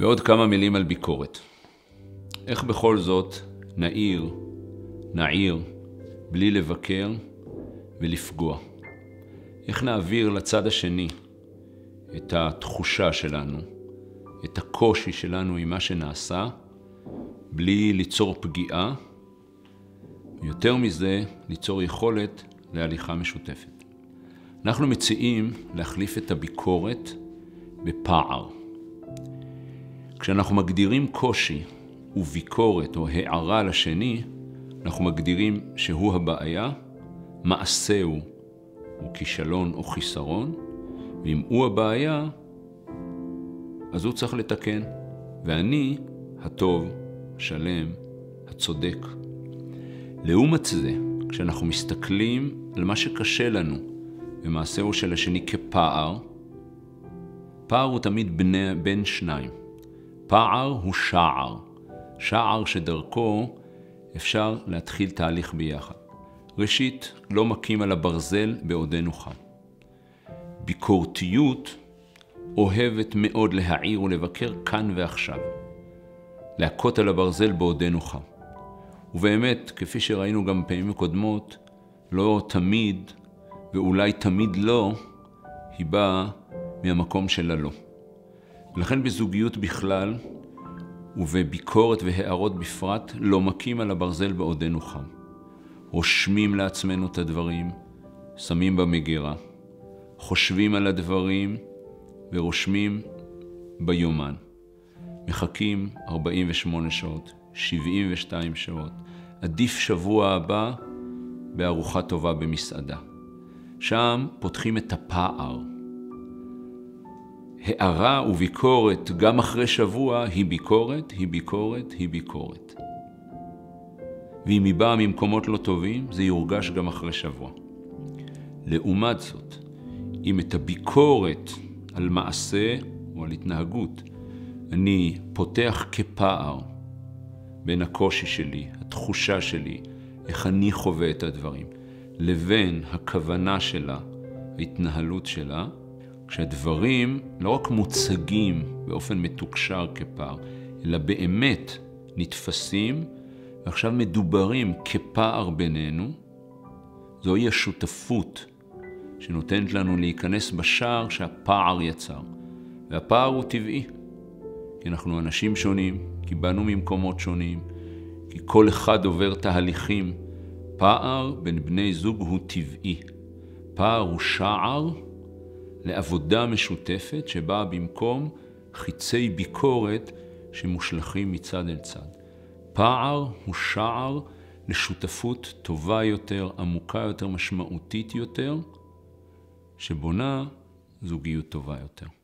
ועוד כמה מילים על ביקורת. איך בכל זאת נעיר, בלי לבקר ולפגוע? איך נעביר לצד השני את התחושה שלנו, את הקושי שלנו עם מה שנעשה, בלי ליצור פגיעה, יותר מזה, ליצור יכולת להליכה משותפת. אנחנו מציעים להחליף את הביקורת בפער. כשאנחנו מגדירים קושי וביקורת או הערה לשני, אנחנו מגדירים שהוא הבעיה, מעשהו הוא כישלון או חיסרון, ואם הוא הבעיה, אז הוא צריך לתקן, ואני הטוב, שלם, הצודק. לעומת זה, כשאנחנו מסתכלים על מה שקשה לנו, ומעשהו של השני כפער, פער הוא תמיד בין שניים. פער הוא שער שדרכו אפשר להתחיל תהליך ביחד. ראשית, לא מכים על הברזל בעודנו חם. ביקורתיות אוהבת מאוד להעיר ולבקר כאן ועכשיו. להכות על הברזל בעודנו חם. ובאמת, כפי שראינו גם פעמים קודמות, לא תמיד, ואולי תמיד לא, היא באה מהמקום של הלא. ולכן בזוגיות בכלל, ובביקורת והערות בפרט, לא מכים על הברזל בעודנו חם. רושמים לעצמנו את הדברים, שמים במגירה, חושבים על הדברים ורושמים ביומן. מחכים 48 שעות, 72 שעות. עדיף שבוע הבא בארוחה טובה במסעדה. שם פותחים את הפער. הערה וביקורת גם אחרי שבוע היא ביקורת. ואם היא באה ממקומות לא טובים, זה יורגש גם אחרי שבוע. לעומת זאת, אם את הביקורת על מעשה או על התנהגות, אני פותח כפער בין הקושי שלי, התחושה שלי, איך אני חווה את הדברים, לבין הכוונה שלה, ההתנהלות שלה, כשהדברים לא רק מוצגים באופן מתוקשר כפער, אלא באמת נתפסים ועכשיו מדוברים כפער בינינו, זוהי השותפות שנותנת לנו להיכנס בשער שהפער יצר. והפער הוא טבעי, כי אנחנו אנשים שונים, כי באנו ממקומות שונים, כי כל אחד עובר תהליכים. פער בין בני זוג הוא טבעי. פער הוא שער לעבודה משותפת שבאה במקום חיצי ביקורת שמושלכים מצד אל צד. פער הוא שער לשותפות טובה יותר, עמוקה יותר, משמעותית יותר, שבונה זוגיות טובה יותר.